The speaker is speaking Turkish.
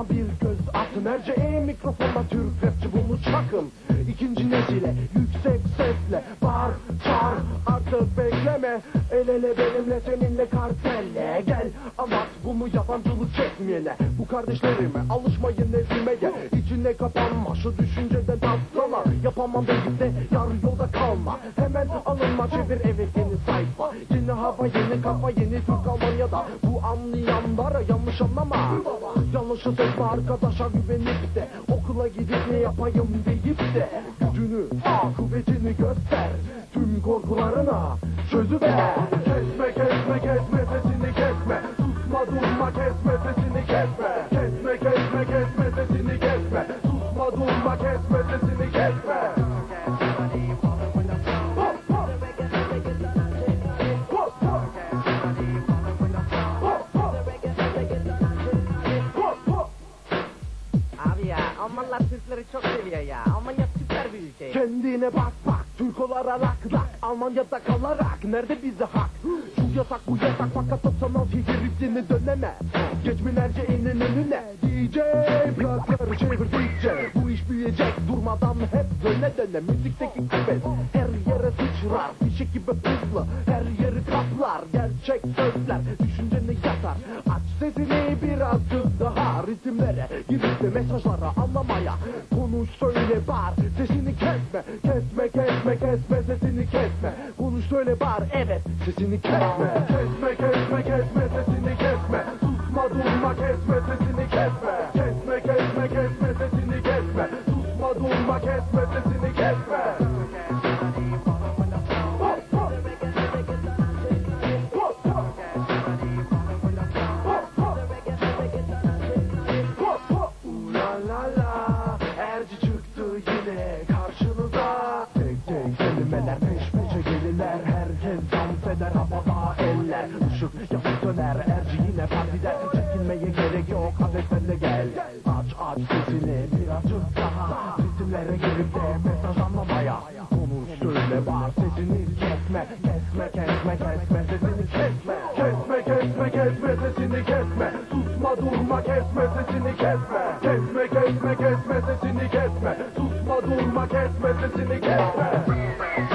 bana bir göz at. Merceğe mikrofonda Türk rapçi bunu çakın. İkinci nesile yüksek sesle bağır çağır, artık bekleme. El ele benimle seninle kartelle. Gel anlat bunu yabancılık çekmeyene. Bu kardeşlerime alışmayın ezilmeye. İçine kapanma şu düşünceden tatlama. Yapamam deyip de yarı yolda kalma. Hemen alınma, çevir evet yeni sayfa. Yeni hava yeni kafa yeni Türk Almanya'da. Bu anlayanlara yanlış anlama. Yanlışı etme, arkadaşa güvenip de okula gidip ne yapayım deyip de gücünü kuvvetini göster. Tüm korkularına çözüver. Kesme kesme kesme sesini kesme. Susma durma kesme sesini kesme. Kesme kesme kesme sesini kesme. Susma durma kesme sesini kesme. Abi ya Almanlar Türkleri çok seviyor ya. Almanya süper bir ülke. Kendine bak bak, Türk olarak lak Almanya'da kalarak nerede bize hak? Şu yasak bu yasak fakat 96 ritmini döneme. Geçmelerce elinin önüne DJ plakları çevirdikçe bu iş büyüyecek, durmadan hep döne döne. Müzikteki kuvvet her yere sıçrar, fişek gibi hızlı her yeri kaplar. Gerçek sözler düşünceni yatar. Aç sesini birazcık daha, ritimlere girip de mesajları anlamaya. Konuş söyle bağır, sesini kesme. Kesme kesme kesme sesini kesme. Konuş söyle bağır, evet sesini kesme. Kesme kesme kesme sesini kesme. Susma durma kesme sesini kesme. Kesme kesme kesme sesini kesme. Susma durma kesme sesini kesme. Erci çıktı yine karşınıza. Tek tek kelimeler peş peşe gelirler. Herkes dans eder havada eller. Işık yanıp döner, Erci yine partide. Çekinmeye gerek yok, hadi sen de gel. Aç sesini birazcık daha, ritimlere girip de mesaj anlamaya. Konuş söyle bağır, sesini kesme. Kesme kesme kesme sesini kesme. Kesme kesme kesme sesini kesme. Susma durma kesme sesini kesme. Kesme kesme kesme sesini kesme. Susma durma kesme sesini kesme.